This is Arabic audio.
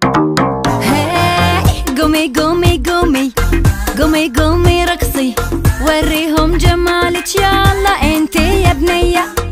قومي قومي قومي قومي قومي رقصي وريهم جمالك يلا انتي يا بنية.